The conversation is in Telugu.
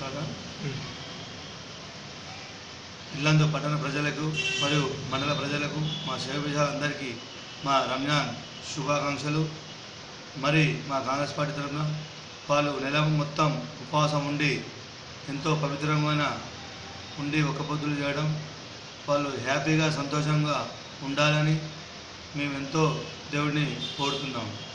ఇల్లందు పట్టణ ప్రజలకు మరియు మండల ప్రజలకు మా సేవకులందరికీ మా రంజాన్ శుభాకాంక్షలు. మరి మా కాంగ్రెస్ పార్టీ తరఫున వాళ్ళు నెల మొత్తం ఉపవాసం ఉండి ఎంతో పవిత్రమైన ఉండి ఒక్క పొద్దులు చేయడం, వాళ్ళు హ్యాపీగా సంతోషంగా ఉండాలని మేము ఎంతో దేవుడిని కోరుతున్నాము.